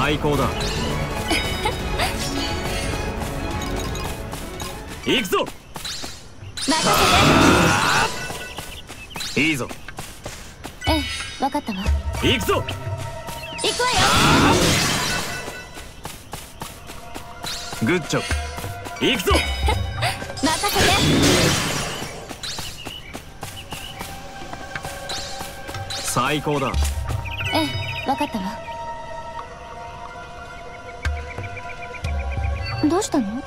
最高だ。行くぞ。 任せて。いいぞ。 ええ、分かったわ。 行くぞ。 行くわよ。 グッジョブ。行くぞ。 任せて。 最高だ。 ええ、分かったわ。どうしたの？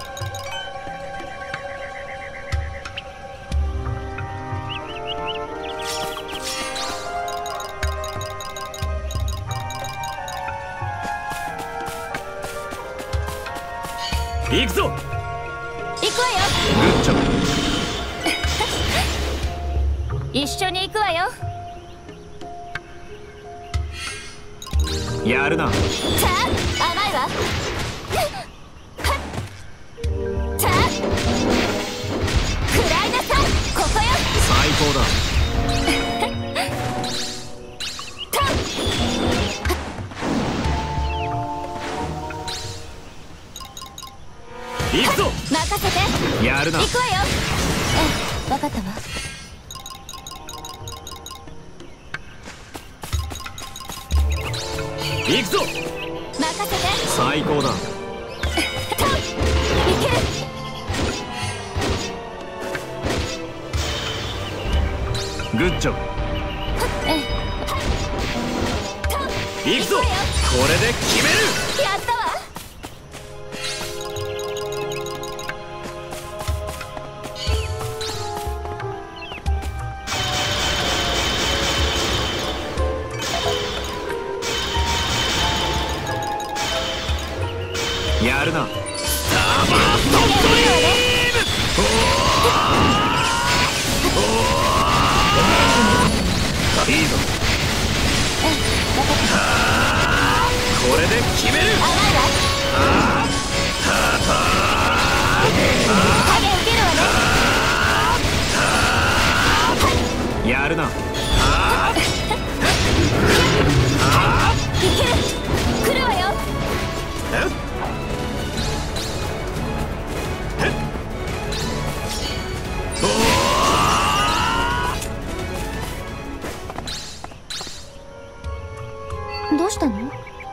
行くぞ。 行くわよ。 グッジョブ。 一緒に行くわよ。 やるな。 さあ、甘いわ。さあ、食らいなさい。ここよ。 最高だ。行くぞ。 任せて。 やるな。 行くわよ。ええ、分かったわ。 行くぞ。 任せて。 最高だ。 いける。 グッジョブ。 ええ、 行くぞ。これで決める。 やったわ。 やるな。 いいぞ。これで決める。 甘いわ。影受けるわね。 やるな。 いける。来るわよ。どうしたの？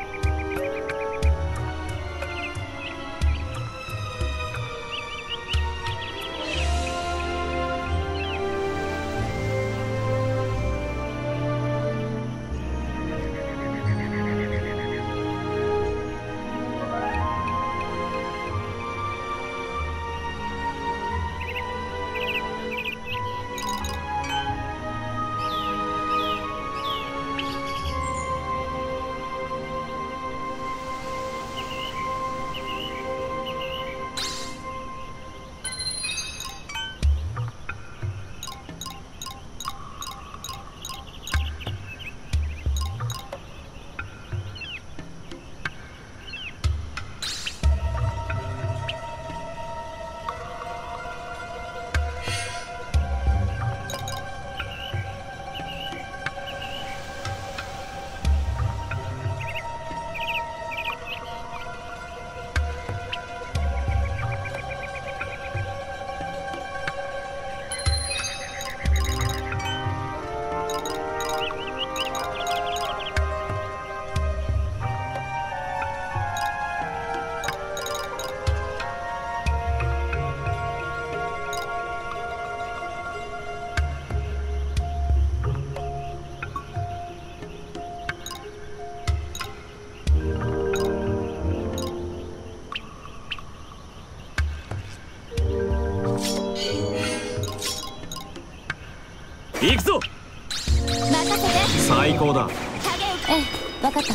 行くぞ。 任せて。 最高だ。 ええ、分かったわ。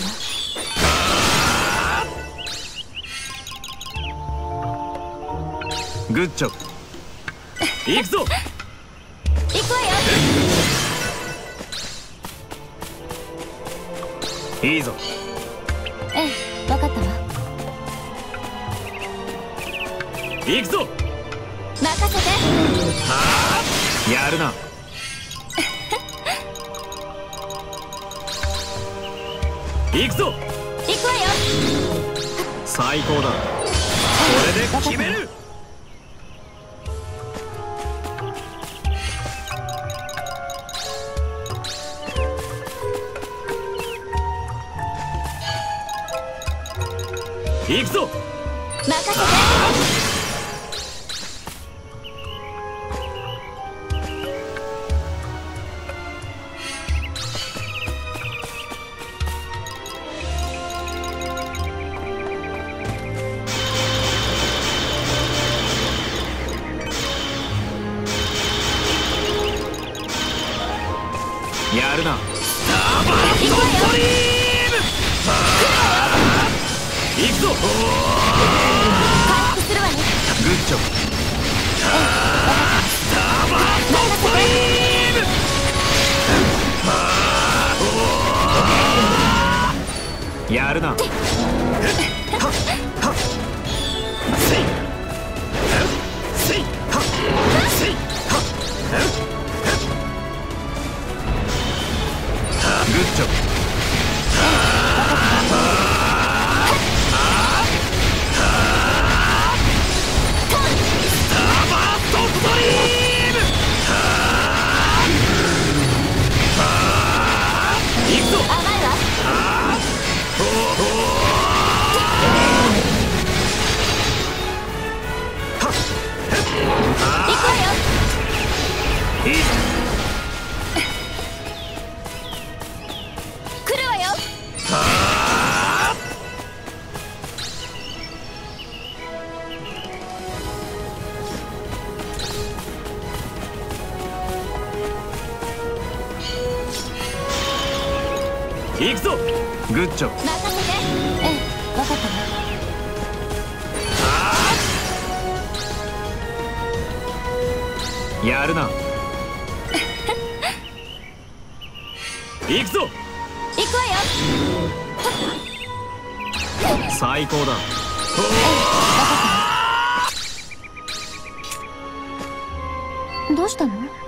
グッジョブ。行くぞ。 行くわよ。 いいぞ。 ええ、分かったわ。 行くぞ。 任せて。 やるな。 行くわよ。 行くぞ。 行くわよ。 最高だ。これで決める。行くぞ。 任せて。 やるな。 行くわよ。 行くぞ。 回復するわね。 グッジョブ。やるな。グッジョブ。行くぞ。グッジョブ。 任せて。ええ、分かったわ。 やるな。行くぞ。 行くわよ。 最高だ。 どうしたの？